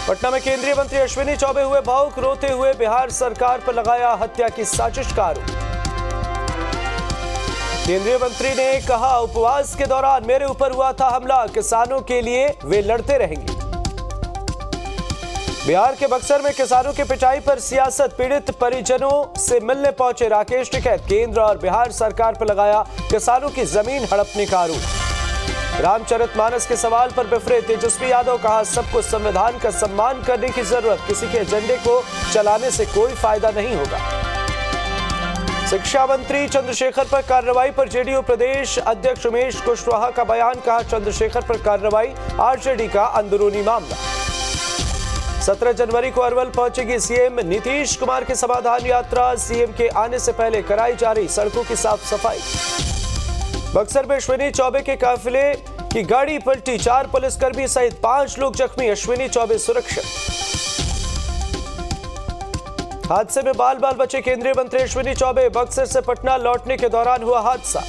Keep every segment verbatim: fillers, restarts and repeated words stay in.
पटना में केंद्रीय मंत्री अश्विनी चौबे हुए भावुक, रोते हुए बिहार सरकार पर लगाया हत्या की साजिश का आरोप। केंद्रीय मंत्री ने कहा, उपवास के दौरान मेरे ऊपर हुआ था हमला, किसानों के लिए वे लड़ते रहेंगे। बिहार के बक्सर में किसानों की पिटाई पर सियासत, पीड़ित परिजनों से मिलने पहुंचे राकेश टिकैत, केंद्र और बिहार सरकार पर लगाया किसानों की जमीन हड़पने का आरोप। रामचरितमानस के सवाल पर बिफरे तेजस्वी यादव, कहा सबको संविधान का सम्मान करने की जरूरत, किसी के एजेंडे को चलाने से कोई फायदा नहीं होगा। शिक्षा मंत्री चंद्रशेखर पर कार्रवाई पर जेडीयू प्रदेश अध्यक्ष उमेश कुशवाहा का बयान, कहा चंद्रशेखर पर कार्रवाई आरजेडी का अंदरूनी मामला। सत्रह जनवरी को अरवल पहुंचेगी सीएम नीतीश कुमार की समाधान यात्रा, सीएम के आने से पहले कराई जा रही सड़कों की साफ सफाई। बक्सर में अश्विनी चौबे के काफिले की गाड़ी पलटी, चार पुलिसकर्मी सहित पांच लोग जख्मी, अश्विनी चौबे सुरक्षित। हादसे में बाल बाल बचे केंद्रीय मंत्री अश्विनी चौबे, बक्सर से पटना लौटने के दौरान हुआ हादसा।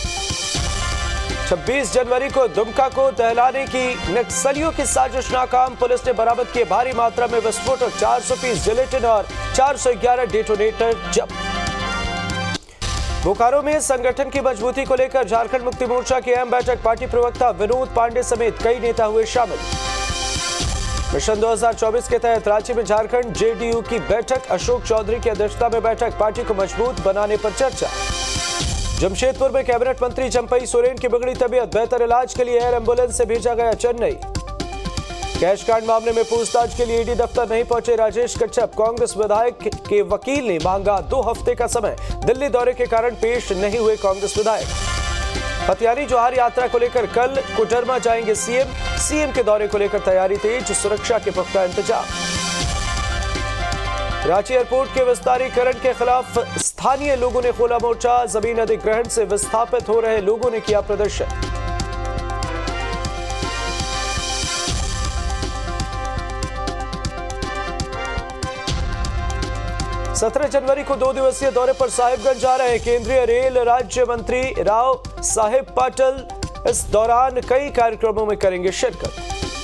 छब्बीस जनवरी को दुमका को दहलाने की नक्सलियों की साजिश नाकाम, पुलिस ने बरामद किए भारी मात्रा में विस्फोटक, चार सौ पीस जिलेटिन और चार सौ ग्यारह डेटोनेटर जब्त। बोकारो में संगठन की मजबूती को लेकर झारखंड मुक्ति मोर्चा की अहम बैठक, पार्टी प्रवक्ता विनोद पांडे समेत कई नेता हुए शामिल। मिशन दो हज़ार चौबीस के तहत रांची में झारखंड जेडीयू की बैठक, अशोक चौधरी की अध्यक्षता में बैठक, पार्टी को मजबूत बनाने पर चर्चा। जमशेदपुर में कैबिनेट मंत्री चंपई सोरेन की बिगड़ी तबीयत, बेहतर इलाज के लिए एयर एम्बुलेंस से भेजा गया चेन्नई। कैश कांड मामले में पूछताछ के लिए ईडी दफ्तर नहीं पहुंचे राजेश कच्छप, कांग्रेस विधायक के वकील ने मांगा दो हफ्ते का समय, दिल्ली दौरे के कारण पेश नहीं हुए कांग्रेस विधायक। हथियारी जोहार यात्रा को लेकर कल कोडरमा जाएंगे सीएम, सीएम के दौरे को लेकर तैयारी तेज, सुरक्षा के पुख्ता इंतजाम। रांची एयरपोर्ट के विस्तारीकरण के खिलाफ स्थानीय लोगों ने खोला मोर्चा, जमीन अधिग्रहण से विस्थापित हो रहे लोगों ने किया प्रदर्शन। सत्रह जनवरी को दो दिवसीय दौरे पर साहिबगंज जा रहे हैं केंद्रीय रेल राज्य मंत्री राव साहेब पाटिल, इस दौरान कई कार्यक्रमों में करेंगे शिरकत।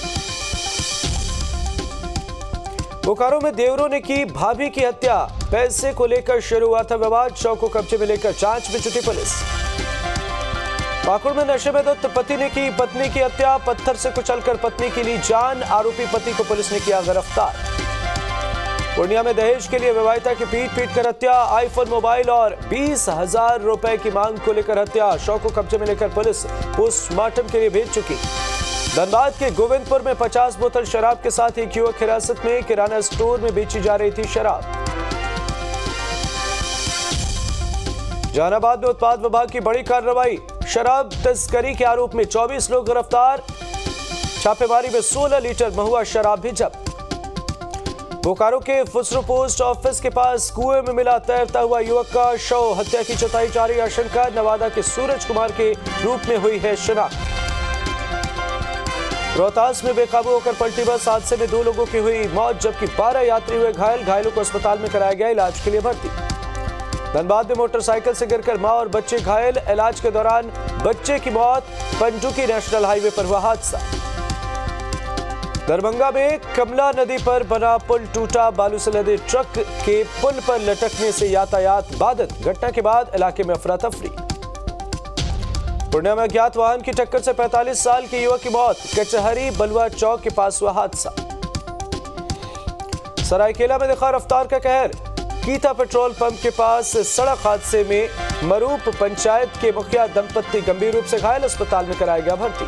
बोकारो में देवरों ने की भाभी की हत्या, पैसे को लेकर शुरू हुआ था विवाद, शव को कब्जे में लेकर जांच में जुटी पुलिस। पाकुड़ में नशे में धुत पति ने की पत्नी की हत्या, पत्थर से कुचलकर पत्नी की ली जान, आरोपी पति को पुलिस ने किया गिरफ्तार। पूर्णिया में दहेज के लिए विवाहिता की पीट पीट कर हत्या, आईफोन मोबाइल और बीस हजार रुपए की मांग को लेकर हत्या, शव को कब्जे में लेकर पुलिस पोस्टमार्टम के लिए भेज चुकी। धनबाद के गोविंदपुर में पचास बोतल शराब के साथ एक युवक हिरासत में, किराना स्टोर में बेची जा रही थी शराब। जहानाबाद में उत्पाद विभाग की बड़ी कार्रवाई, शराब तस्करी के आरोप में चौबीस लोग गिरफ्तार, छापेमारी में सोलह लीटर महुआ शराब भी जब्त। बोकारो के फुसरू पोस्ट ऑफिस के पास कुएं में मिला तैरता हुआ युवक का शव, हत्या की जताई जा रही आशंका, नवादा के सूरज कुमार के रूप में हुई है शिनाख्त। रोहतास में बेकाबू होकर पलटी बस हादसे में दो लोगों की हुई मौत, जबकि बारह यात्री हुए घायल, घायलों को अस्पताल में कराया गया इलाज के लिए भर्ती। धनबाद में मोटरसाइकिल से गिरकर मां और बच्चे घायल, इलाज के दौरान बच्चे की मौत, पंडुकी नेशनल हाईवे पर हुआ हादसा। दरभंगा में कमला नदी पर बना पुल टूटा, बालू से लदे ट्रक के पुल पर लटकने से यातायात बाधित, घटना के बाद इलाके में अफरा तफरी। पूर्णिया में अज्ञात वाहन की टक्कर से पैंतालीस साल के युवक की मौत, कचहरी बलुआ चौक के पास हुआ हादसा। सरायकेला में दिखा रफ्तार का कहर, कीता पेट्रोल पंप के पास सड़क हादसे में मरूप पंचायत के मुखिया दंपत्ति गंभीर रूप से घायल, अस्पताल में कराया गया भर्ती।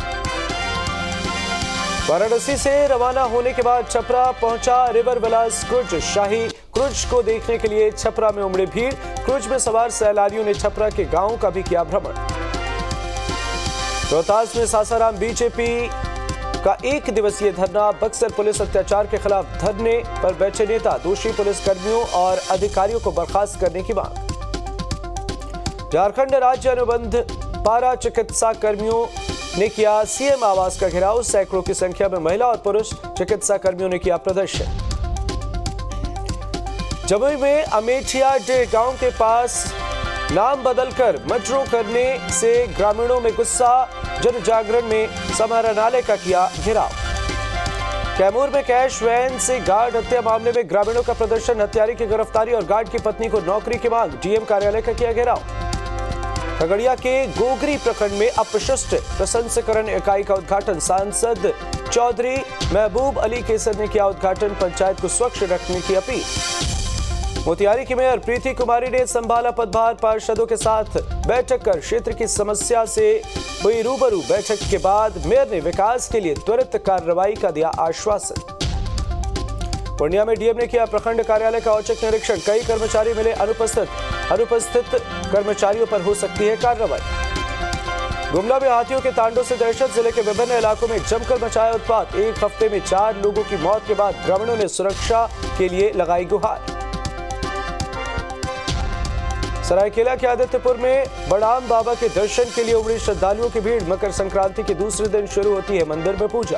वाराणसी से रवाना होने के बाद छपरा पहुंचा रिवर विलास क्रूज, शाही क्रूज को देखने के लिए छपरा में उमड़ी भीड़, क्रूज में सवार सैलानियों ने छपरा के गांवों का भी किया भ्रमण। रोहतास में सासाराम बीजेपी का एक दिवसीय धरना, बक्सर पुलिस अत्याचार के खिलाफ धरने पर बैठे नेता, दोषी पुलिस कर्मियों और अधिकारियों को बर्खास्त करने की मांग। झारखंड राज्य अनुबंध पारा चिकित्सा कर्मियों ने किया सीएम आवास का घेराव, सैकड़ों की संख्या में महिला और पुरुष चिकित्सा कर्मियों ने किया प्रदर्शन। जमुई में अमेठिया डे गांव के पास नाम बदलकर मजरू करने से ग्रामीणों में गुस्सा, जन जागरण में समाहरणालय का किया घेराव। कैमूर में कैश वैन से गार्ड हत्या मामले में ग्रामीणों का प्रदर्शन, हत्यारे की गिरफ्तारी और गार्ड की पत्नी को नौकरी की मांग, डीएम कार्यालय का किया घेराव। खगड़िया के गोगरी प्रखंड में अपशिष्ट प्रसंस्करण इकाई का उद्घाटन, सांसद चौधरी महबूब अली केसर ने किया उद्घाटन, पंचायत को स्वच्छ रखने की अपील। मोतिहारी की मेयर प्रीति कुमारी ने संभाला पदभार, पार्षदों के साथ बैठक कर क्षेत्र की समस्या से हुई रूबरू। बैठक के बाद मेयर ने विकास के लिए त्वरित कार्रवाई का दिया आश्वासन। पूर्णिया में डीएम ने किया प्रखंड कार्यालय का औचक निरीक्षण, कई कर्मचारी मिले अनुपस्थित, अनुपस्थित कर्मचारियों पर हो सकती है कार्रवाई। गुमला में हाथियों के तांडव से दहशत, जिले के विभिन्न इलाकों में जमकर मचाया उत्पात, एक हफ्ते में चार लोगों की मौत के बाद ग्रामीणों ने सुरक्षा के लिए लगाई गुहार। सरायकेला के आदित्यपुर में बड़ाम बाबा के दर्शन के लिए उमड़ी श्रद्धालुओं की भीड़, मकर संक्रांति के दूसरे दिन शुरू होती है मंदिर में पूजा।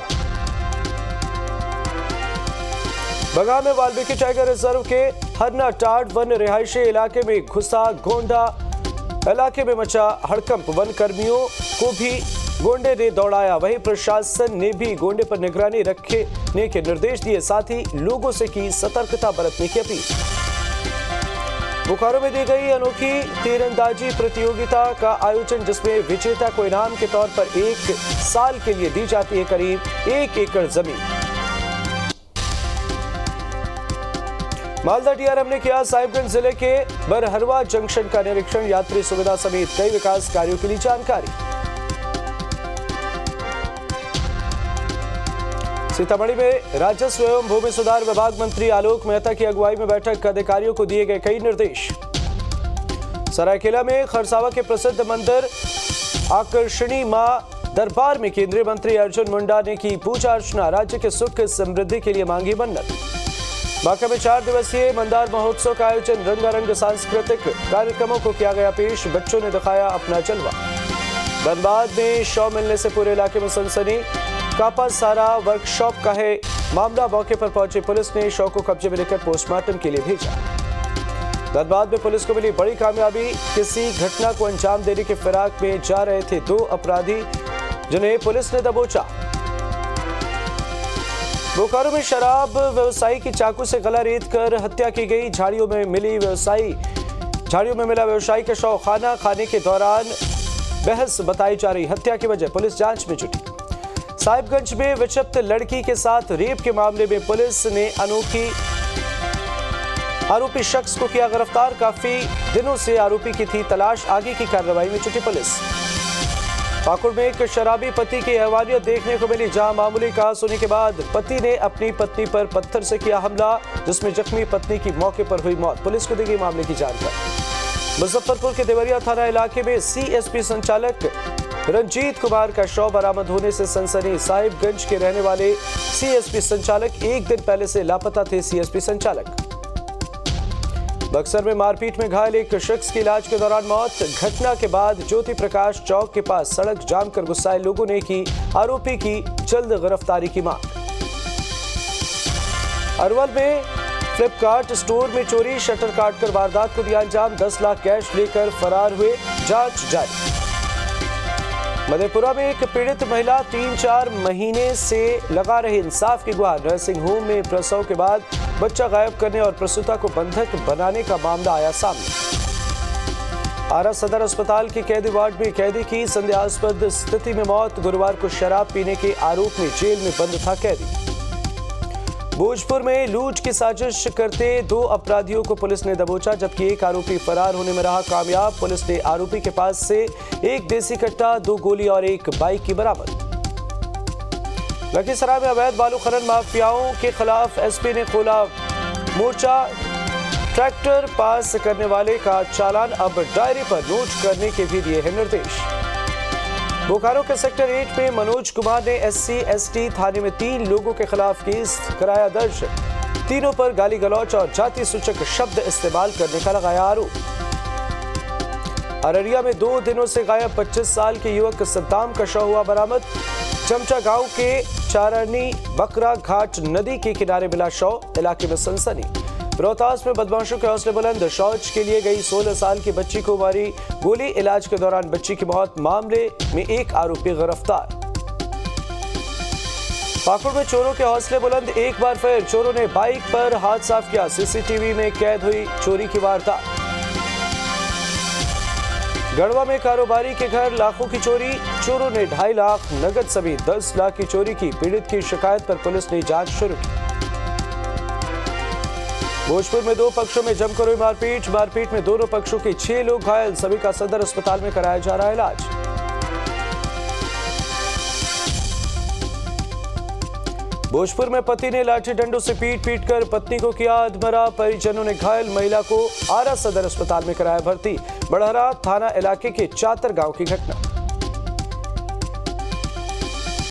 बगा में वाल्मीकि टाइगर रिजर्व के हरना टाट वन रिहायशी इलाके में घुसा गोंडा, इलाके में मचा हड़कंप, वन कर्मियों को भी गोंडे ने दौड़ाया। वहीं प्रशासन ने भी गोंडे पर निगरानी रखने के निर्देश दिए, साथ ही लोगों से की सतर्कता बरतने की अपील। बोकारो में दी गई अनोखी तीरंदाजी प्रतियोगिता का आयोजन, जिसमें विजेता को इनाम के तौर पर एक साल के लिए दी जाती है करीब एक एकड़ जमीन। मालदा डीआरएम ने किया साहिबगंज जिले के बरहरवा जंक्शन का निरीक्षण, यात्री सुविधा समेत कई विकास कार्यों के लिए जानकारी। सीतामढ़ी में राजस्व एवं भूमि सुधार विभाग मंत्री आलोक मेहता की अगुवाई में बैठक, अधिकारियों को दिए गए कई निर्देश। सरायकेला में खरसावा के प्रसिद्ध मंदिर आकर्षणी मां दरबार में केंद्रीय मंत्री अर्जुन मुंडा ने की पूजा अर्चना, राज्य के सुख समृद्धि के लिए मांगी मन्नत। बांका में चार दिवसीय मंदार महोत्सव का आयोजन, रंगारंग सांस्कृतिक कार्यक्रमों को किया गया पेश, बच्चों ने दिखाया अपना जलवा। धनबाद में शव मिलने से पूरे इलाके में सनसनी, कापा सारा वर्कशॉप का है मामला, मौके पर पहुंची पुलिस ने शव को कब्जे में लेकर पोस्टमार्टम के लिए भेजा। धनबाद में पुलिस को मिली बड़ी कामयाबी, किसी घटना को अंजाम देने के फिराक में जा रहे थे दो अपराधी, जिन्हें पुलिस ने दबोचा। बोकारो में शराब व्यवसायी की चाकू से गला रेत कर हत्या की गई, झाड़ियों में मिली व्यवसायी झाड़ियों में मिला व्यवसायी का शव, खाना खाने के दौरान बहस बताई जा रही, हत्या की वजह पुलिस जांच में जुटी। साहिबगंज में विक्षिप्त लड़की के साथ रेप के मामले में पुलिस ने अनोखी आरोपी शख्स को किया गिरफ्तार, काफी दिनों से आरोपी की थी तलाश, आगे की कार्रवाई में जुटी पुलिस। पाकुड़ में एक शराबी पति की हैवानियत देखने को मिली, जहां मामूली कहासुनी के बाद पति ने अपनी पत्नी पर पत्थर से किया हमला, जिसमें जख्मी पत्नी की मौके पर हुई मौत, पुलिस को दी गई मामले की जानकारी। मुजफ्फरपुर के देवरिया थाना इलाके में सीएसपी संचालक रंजीत कुमार का शव बरामद होने से सनसनी, साहिबगंज के रहने वाले सीएसपी संचालक एक दिन पहले से लापता थे। सीएसपी संचालक बक्सर में मारपीट में घायल एक शख्स की इलाज के दौरान मौत, घटना के बाद ज्योति प्रकाश चौक के पास सड़क जाम कर गुस्साए लोगों ने की आरोपी की जल्द गिरफ्तारी की मांग। अरवल में फ्लिपकार्ट स्टोर में चोरी, शटर काटकर वारदात को दिया अंजाम, दस लाख कैश लेकर फरार हुए, जांच जारी। मधेपुरा में एक पीड़ित महिला तीन चार महीने से लगा रही इंसाफ की गुहार, नर्सिंग होम में प्रसव के बाद बच्चा गायब करने और प्रसूता को बंधक बनाने का मामला आया सामने। आरा सदर अस्पताल के कैदी वार्ड में कैदी की संदेहास्पद स्थिति में मौत, गुरुवार को शराब पीने के आरोप में जेल में बंद था कैदी। भोजपुर में लूट की साजिश करते दो अपराधियों को पुलिस ने दबोचा, जबकि एक आरोपी फरार होने में रहा कामयाब। पुलिस ने आरोपी के पास से एक देसी कट्टा, दो गोली और एक बाइक की बरामद। लखीसराय में अवैध बालू खनन माफियाओं के खिलाफ एसपी ने खोला मोर्चा, ट्रैक्टर पास करने वाले का चालान अब डायरी पर नोट करने के भी दिए हैं निर्देश। बोकारो के सेक्टर आठ में मनोज कुमार ने एससी एसटी थाने में तीन लोगों के खिलाफ केस कराया दर्ज, तीनों पर गाली गलौच और जाति सूचक शब्द इस्तेमाल करने का लगाया आरोप। अररिया में दो दिनों से गायब पच्चीस साल के युवक सद्दाम का शव हुआ बरामद, चमचा गांव के चारनी बकरा घाट नदी के किनारे मिला शव, इलाके में सनसनी। रोहतास में बदमाशों के हौसले बुलंद, शौच के लिए गई सोलह साल की बच्ची को मारी गोली, इलाज के दौरान बच्ची की मौत, मामले में एक आरोपी गिरफ्तार। पाकुड़ में चोरों के हौसले बुलंद, एक बार फिर चोरों ने बाइक पर हाथ साफ किया। सीसीटीवी में कैद हुई चोरी की वारदात। गढ़वा में कारोबारी के घर लाखों की चोरी, चोरों ने ढाई लाख नगद समेत दस लाख की चोरी की। पीड़ित की शिकायत पर पुलिस ने जांच शुरू की। भोजपुर में दो पक्षों में जमकर हुई मारपीट, मारपीट में दोनों पक्षों के छह लोग घायल, सभी का सदर अस्पताल में कराया जा रहा है इलाज। भोजपुर में पति ने लाठी डंडों से पीट पीट कर पत्नी को किया अधमरा, परिजनों ने घायल महिला को आरा सदर अस्पताल में कराया भर्ती। बड़हरा थाना इलाके के चातर गांव की घटना।